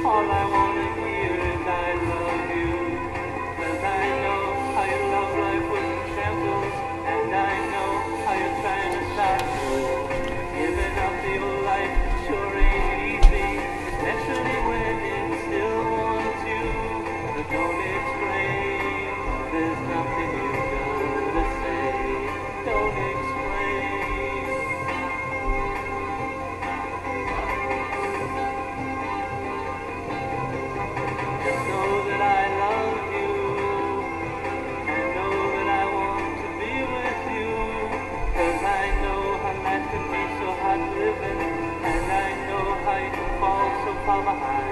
All I wanna hear is I love you. 'Cause I know how you love life with shambles, and I know how you're trying to start new. Giving up the old life sure ain't easy, especially when it still wants you. But don't explain, there's nothing you gotta say. Don't explain. Just know that I love you, and know that I want to be with you. 'Cause I know how life can be so hard living, and I know how you can fall so far behind.